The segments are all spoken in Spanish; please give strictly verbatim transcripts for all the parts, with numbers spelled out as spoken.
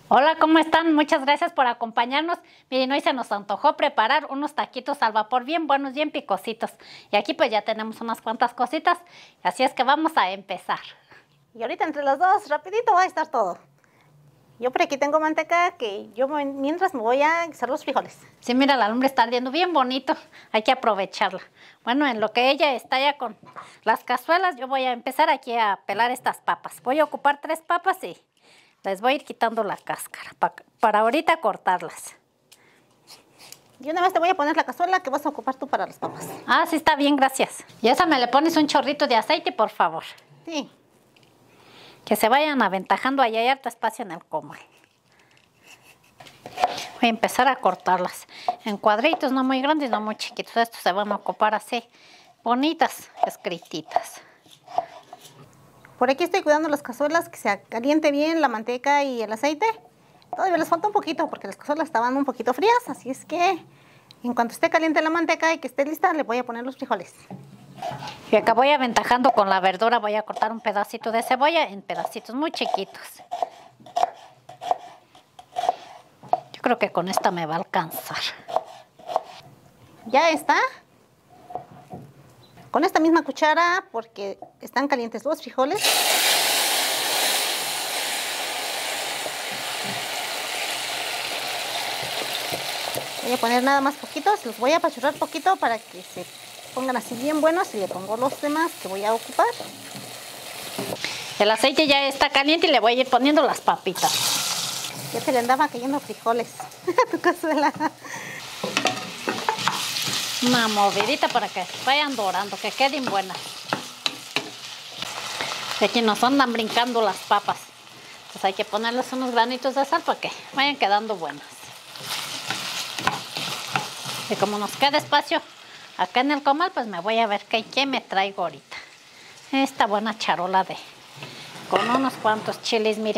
Hola, ¿cómo están? Muchas gracias por acompañarnos. Miren, hoy se nos antojó preparar unos taquitos al vapor bien buenos, bien picositos. Y aquí pues ya tenemos unas cuantas cositas, así es que vamos a empezar. Y ahorita entre los dos, rapidito va a estar todo. Yo por aquí tengo manteca que yo mientras me voy a guisar los frijoles. Sí, mira, la lumbre está ardiendo bien bonito, hay que aprovecharla. Bueno, en lo que ella está ya con las cazuelas, yo voy a empezar aquí a pelar estas papas. Voy a ocupar tres papas y les voy a ir quitando la cáscara para, para ahorita cortarlas. Y una vez te voy a poner la cazuela que vas a ocupar tú para las papas. Ah, sí, está bien, gracias. Y a esa me le pones un chorrito de aceite, por favor. Sí. Que se vayan aventajando, allá hay harto espacio en el comal. Voy a empezar a cortarlas en cuadritos, no muy grandes, no muy chiquitos. Estos se van a ocupar así, bonitas, escrititas. Por aquí estoy cuidando las cazuelas, que se caliente bien la manteca y el aceite. Todavía les falta un poquito porque las cazuelas estaban un poquito frías, así es que en cuanto esté caliente la manteca y que esté lista, le voy a poner los frijoles. Y acá voy aventajando con la verdura, voy a cortar un pedacito de cebolla en pedacitos muy chiquitos. Yo creo que con esta me va a alcanzar. Ya está. Con esta misma cuchara, porque están calientes los frijoles. Voy a poner nada más poquitos, los voy a apachurrar poquito para que se pongan así bien buenos y le pongo los demás que voy a ocupar. El aceite ya está caliente y le voy a ir poniendo las papitas. Ya te le andaba cayendo frijoles a tu cazuela. Una movidita para que vayan dorando, que queden buenas. Y aquí nos andan brincando las papas. Pues hay que ponerles unos granitos de sal para que vayan quedando buenas. Y como nos queda espacio acá en el comal, pues me voy a ver qué, qué me traigo ahorita. Esta buena charola de con unos cuantos chiles, miren.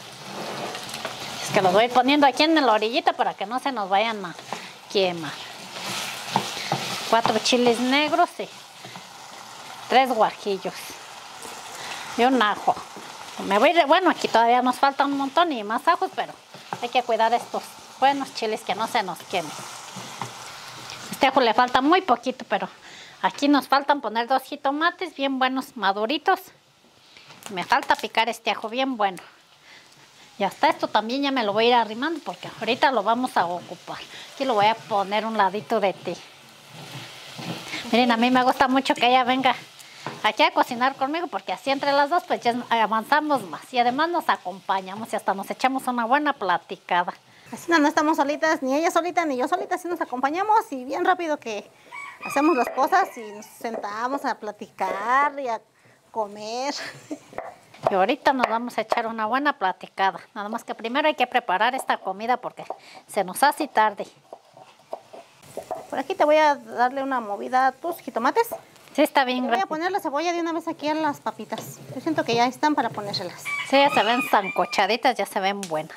Es que los voy a ir poniendo aquí en la orillita para que no se nos vayan a quemar. Cuatro chiles negros y tres guajillos. Y un ajo. Me voy a ir, bueno, aquí todavía nos falta un montón y más ajos, pero hay que cuidar estos buenos chiles que no se nos quemen. Este ajo le falta muy poquito, pero aquí nos faltan poner dos jitomates bien buenos, maduritos. Me falta picar este ajo bien bueno. Y hasta esto también ya me lo voy a ir arrimando porque ahorita lo vamos a ocupar. Aquí lo voy a poner un ladito de ti. Miren, a mí me gusta mucho que ella venga aquí a cocinar conmigo porque así entre las dos pues ya avanzamos más. Y además nos acompañamos y hasta nos echamos una buena platicada. Así no, no estamos solitas, ni ella solita ni yo solita, así nos acompañamos y bien rápido que hacemos las cosas y nos sentamos a platicar y a comer. Y ahorita nos vamos a echar una buena platicada. Nada más que primero hay que preparar esta comida porque se nos hace tarde. Por aquí te voy a darle una movida a tus jitomates. Sí, está bien. Voy a poner la cebolla de una vez aquí en las papitas. Yo siento que ya están para ponérselas. Sí, ya se ven sancochaditas, ya se ven buenas.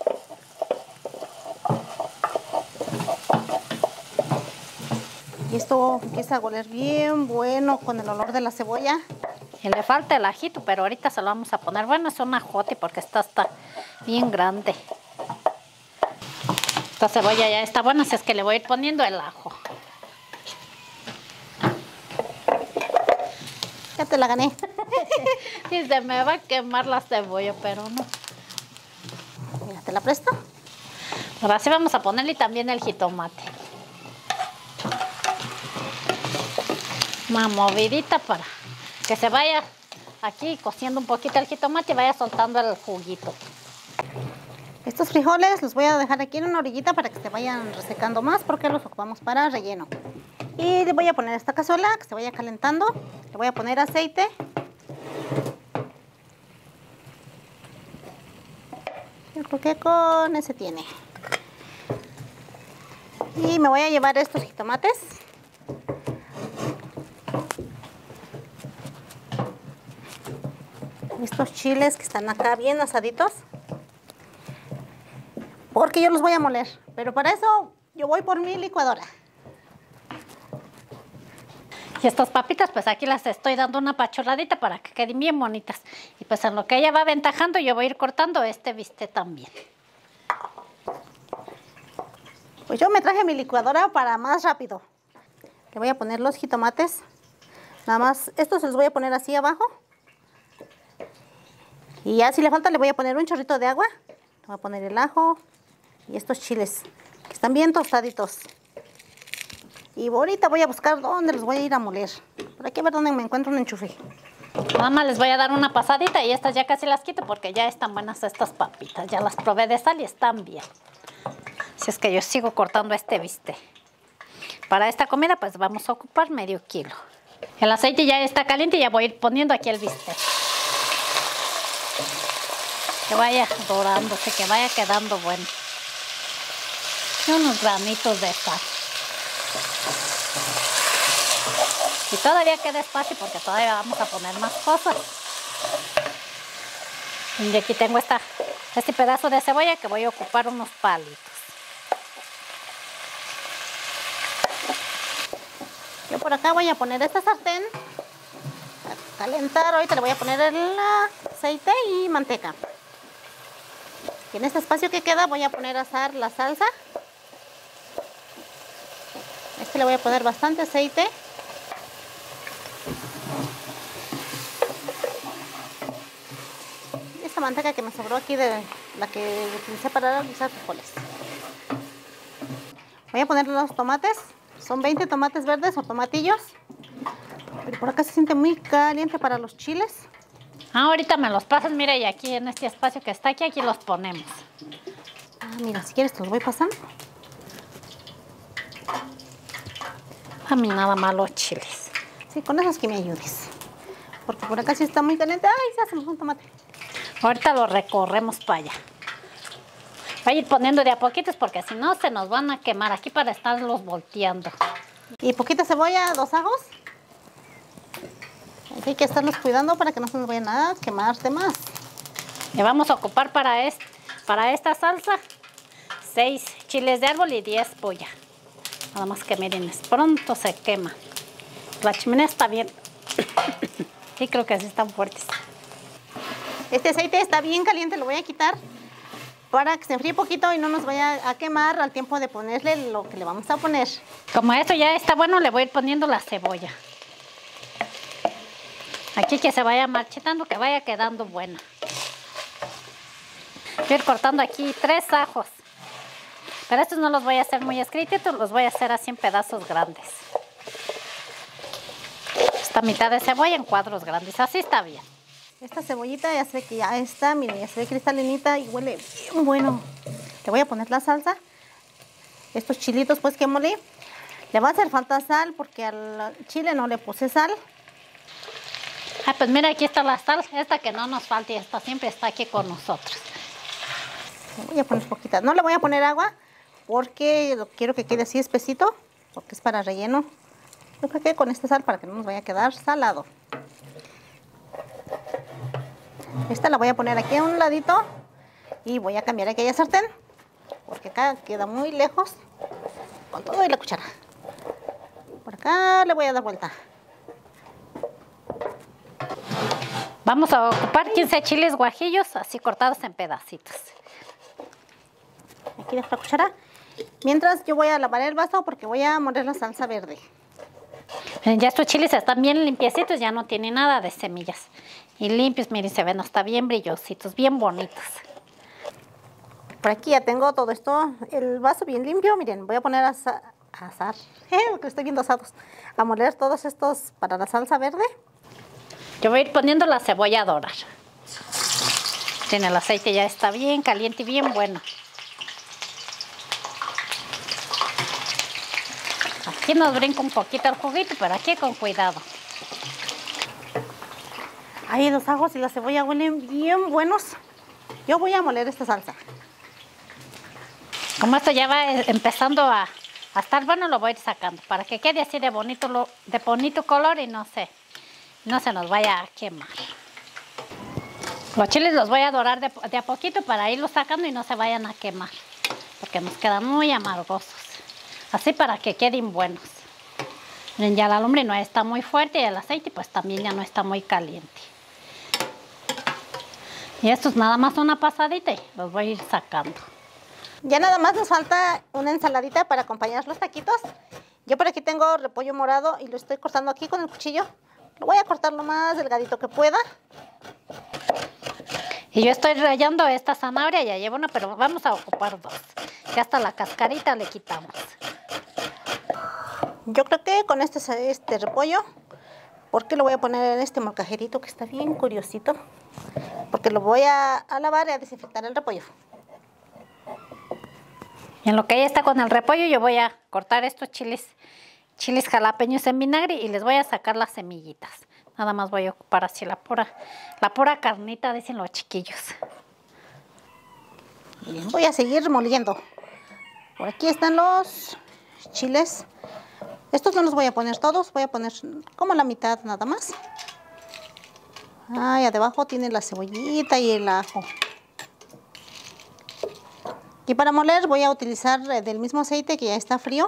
Y esto empieza a oler bien bueno con el olor de la cebolla. Y le falta el ajito, pero ahorita se lo vamos a poner. Bueno, es un ajote porque esta está bien grande. Esta cebolla ya está buena, así es que le voy a ir poniendo el ajo. Ya te la gané. Y se me va a quemar la cebolla, pero no. Mira, te la presto. Ahora sí vamos a ponerle también el jitomate. Una movidita para que se vaya aquí cociendo un poquito el jitomate y vaya soltando el juguito. Estos frijoles los voy a dejar aquí en una orillita para que se vayan resecando más porque los ocupamos para relleno. Y le voy a poner esta cazuela que se vaya calentando. Le voy a poner aceite. Yo creo que con ese tiene. Y me voy a llevar estos jitomates. Estos chiles que están acá bien asaditos. Porque yo los voy a moler. Pero para eso yo voy por mi licuadora. Y estas papitas, pues aquí las estoy dando una pachurradita para que queden bien bonitas. Y pues en lo que ella va aventajando, yo voy a ir cortando este bistec también. Pues yo me traje mi licuadora para más rápido. Le voy a poner los jitomates. Nada más, estos se los voy a poner así abajo. Y ya si le falta le voy a poner un chorrito de agua. Le voy a poner el ajo y estos chiles, que están bien tostaditos. Y ahorita voy a buscar dónde los voy a ir a moler. Por aquí a ver dónde me encuentro un enchufe. Mamá, les voy a dar una pasadita y estas ya casi las quito porque ya están buenas estas papitas. Ya las probé de sal y están bien. Si es que yo sigo cortando este bistec. Para esta comida pues vamos a ocupar medio kilo. El aceite ya está caliente y ya voy a ir poniendo aquí el bistec. Que vaya dorándose, que vaya quedando bueno. Y unos granitos de sal. Y todavía queda espacio porque todavía vamos a poner más cosas. Y aquí tengo esta, este pedazo de cebolla que voy a ocupar unos palitos. Yo por acá voy a poner esta sartén a calentar. Ahorita le voy a poner el aceite y manteca. Y en este espacio que queda voy a poner a asar la salsa. Este le voy a poner bastante aceite. Y esta manteca que me sobró aquí de la que utilicé para realizar frijoles. Voy a poner los tomates. Son veinte tomates verdes o tomatillos. Pero por acá se siente muy caliente para los chiles. Ah, ahorita me los pasas, mira, y aquí en este espacio que está aquí, aquí los ponemos. Ah, mira, si quieres te los voy pasando. A mí nada más los chiles. Sí, con esos que me ayudes. Porque por acá sí está muy caliente. Ay, se hace un tomate. Ahorita lo recorremos para allá. Voy a ir poniendo de a poquitos porque si no se nos van a quemar aquí para estarlos volteando. Y poquita cebolla, dos ajos. Hay que estarlos cuidando para que no se nos vayan a quemar de más. Le vamos a ocupar para, este, para esta salsa seis chiles de árbol y diez puya. Nada más que miren, pronto se quema. La chimenea está bien. Sí, creo que sí están fuertes. Este aceite está bien caliente, lo voy a quitar para que se enfríe poquito y no nos vaya a quemar al tiempo de ponerle lo que le vamos a poner. Como esto ya está bueno, le voy a ir poniendo la cebolla. Aquí que se vaya marchitando, que vaya quedando buena. Voy a ir cortando aquí tres ajos. Pero estos no los voy a hacer muy escrititos, los voy a hacer así en pedazos grandes. Esta mitad de cebolla en cuadros grandes, así está bien. Esta cebollita ya sé que ya está, miren, ya se ve cristalinita y huele bien bueno. Le voy a poner la salsa. Estos chilitos pues que molí. Le va a hacer falta sal porque al chile no le puse sal. Ah, pues mira, aquí está la sal, esta que no nos falta y esta siempre está aquí con nosotros. Le voy a poner poquita. No le voy a poner agua porque lo quiero que quede así espesito, porque es para relleno. Yo creo que con esta sal para que no nos vaya a quedar salado. Esta la voy a poner aquí a un ladito y voy a cambiar aquella sartén porque acá queda muy lejos. Con todo y la cuchara. Por acá le voy a dar vuelta. Vamos a ocupar quince chiles guajillos así cortados en pedacitos. Aquí dejo la cuchara. Mientras yo voy a lavar el vaso porque voy a moler la salsa verde. Ya estos chiles están bien limpiecitos, ya no tienen nada de semillas. Y limpios, miren, se ven hasta bien brillositos, bien bonitos. Por aquí ya tengo todo esto, el vaso bien limpio. Miren, voy a poner a, asa a asar, eh, porque estoy viendo asados. A moler todos estos para la salsa verde. Yo voy a ir poniendo la cebolla a dorar. Miren, el aceite ya está bien caliente y bien bueno. Aquí nos brinca un poquito el juguito, pero aquí con cuidado. Ahí los ajos y la cebolla huelen bien buenos. Yo voy a moler esta salsa. Como esto ya va empezando a, a estar bueno, lo voy a ir sacando para que quede así de bonito, lo, de bonito color y no se, no se nos vaya a quemar. Los chiles los voy a dorar de, de a poquito para irlos sacando y no se vayan a quemar, porque nos quedan muy amargosos. Así para que queden buenos. Miren, ya la lumbre no está muy fuerte y el aceite pues también ya no está muy caliente. Y esto es nada más una pasadita y los voy a ir sacando. Ya nada más nos falta una ensaladita para acompañar los taquitos. Yo por aquí tengo repollo morado y lo estoy cortando aquí con el cuchillo. Lo voy a cortar lo más delgadito que pueda. Y yo estoy rallando esta zanahoria, ya llevo una, pero vamos a ocupar dos. Ya hasta la cascarita le quitamos. Yo creo que con este, este repollo, porque lo voy a poner en este molcajerito que está bien curiosito. Porque lo voy a, a lavar y a desinfectar el repollo. Y en lo que ya está con el repollo, yo voy a cortar estos chiles, chiles jalapeños en vinagre y les voy a sacar las semillitas. Nada más voy a ocupar así la pura, la pura carnita, dicen los chiquillos. Bien, voy a seguir moliendo. Por aquí están los chiles. Estos no los voy a poner todos, voy a poner como la mitad nada más. Ah, y debajo tiene la cebollita y el ajo. Y para moler voy a utilizar del mismo aceite que ya está frío.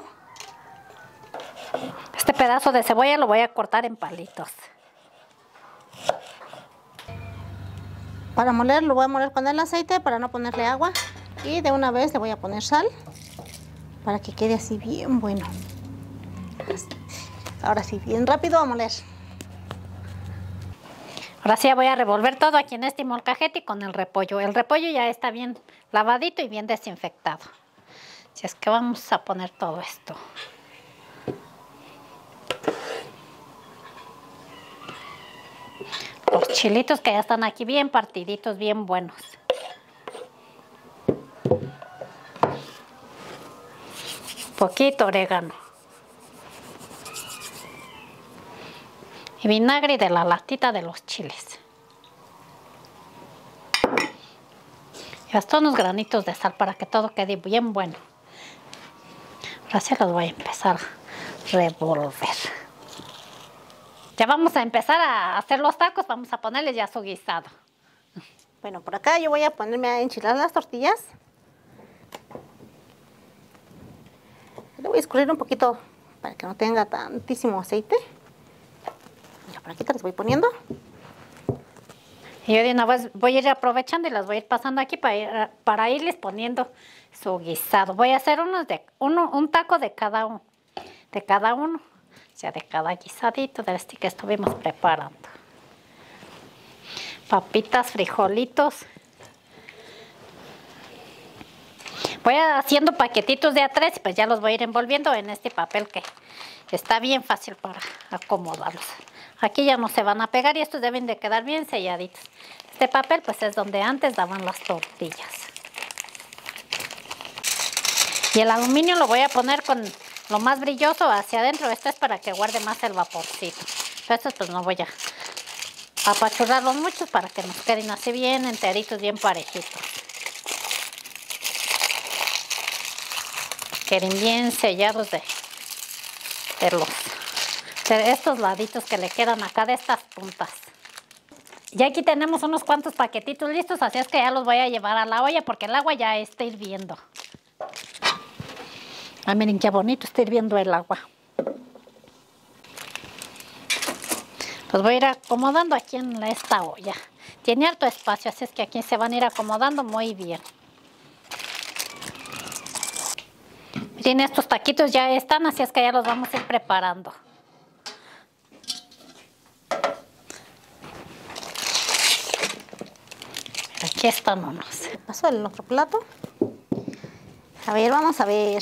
Este pedazo de cebolla lo voy a cortar en palitos. Para moler lo voy a moler con el aceite para no ponerle agua. Y de una vez le voy a poner sal para que quede así bien bueno. Ahora sí, bien rápido a moler. Ahora sí voy a revolver todo aquí en este molcajete con el repollo. El repollo ya está bien lavadito y bien desinfectado. Así es que vamos a poner todo esto. Los chilitos que ya están aquí bien partiditos, bien buenos. Poquito orégano. Y vinagre de la latita de los chiles. Y hasta unos granitos de sal para que todo quede bien bueno. Ahora sí los voy a empezar a revolver. Ya vamos a empezar a hacer los tacos, vamos a ponerles ya su guisado. Bueno, por acá yo voy a ponerme a enchilar las tortillas. Le voy a escurrir un poquito para que no tenga tantísimo aceite. Mira, por aquí te las voy poniendo. Y yo de una vez voy a ir aprovechando y las voy a ir pasando aquí para, ir, para irles poniendo su guisado. Voy a hacer unos de, uno, un taco de cada uno, de cada uno, o sea, de cada guisadito de este que estuvimos preparando. Papitas, frijolitos. Voy haciendo paquetitos de a tres y pues ya los voy a ir envolviendo en este papel que está bien fácil para acomodarlos. Aquí ya no se van a pegar y estos deben de quedar bien selladitos. Este papel pues es donde antes daban las tortillas. Y el aluminio lo voy a poner con lo más brilloso hacia adentro. Esto es para que guarde más el vaporcito. Pero estos pues no voy a apachurrarlos mucho para que nos queden así bien enteritos, bien parejitos. Queden bien sellados de, de los... de estos laditos que le quedan acá de estas puntas. Ya aquí tenemos unos cuantos paquetitos listos, así es que ya los voy a llevar a la olla porque el agua ya está hirviendo. Ah, miren qué bonito está hirviendo el agua. Los voy a ir acomodando aquí en esta olla. Tiene harto espacio, así es que aquí se van a ir acomodando muy bien. Miren, estos taquitos ya están, así es que ya los vamos a ir preparando. Aquí están unos. Paso el otro plato. A ver, vamos a ver.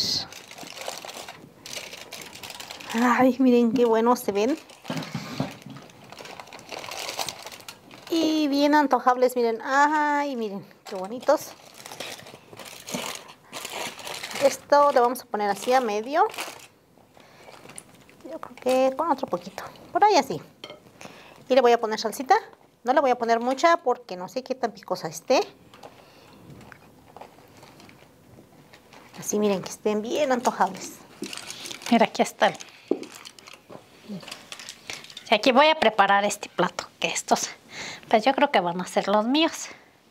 Ay, miren qué buenos se ven. Y bien antojables, miren. Ay, miren, qué bonitos. Esto le vamos a poner así a medio. Yo creo que con otro poquito. Por ahí así. Y le voy a poner salsita. No le voy a poner mucha porque no sé qué tan picosa esté. Así miren que estén bien antojables. Mira, aquí están. Y aquí voy a preparar este plato, que estos, pues yo creo que van a ser los míos.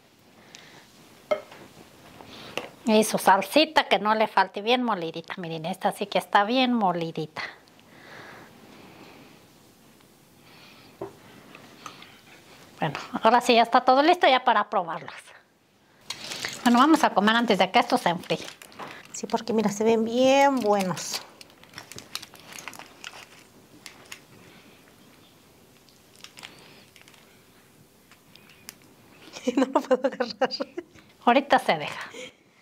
Y su salsita, que no le falte, bien molidita. Miren, esta sí que está bien molidita. Bueno, ahora sí ya está todo listo ya para probarlos. Bueno, vamos a comer antes de que esto se enfríe. Sí, porque mira, se ven bien buenos. No lo puedo agarrar. Ahorita se deja.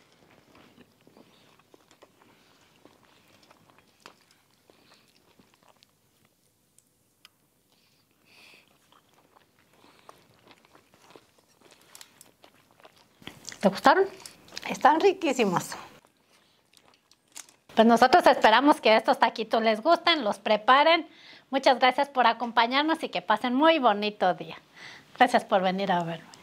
¿Te gustaron? Están riquísimos. Pues nosotros esperamos que estos taquitos les gusten, los preparen. Muchas gracias por acompañarnos y que pasen muy bonito día. Gracias por venir a verme.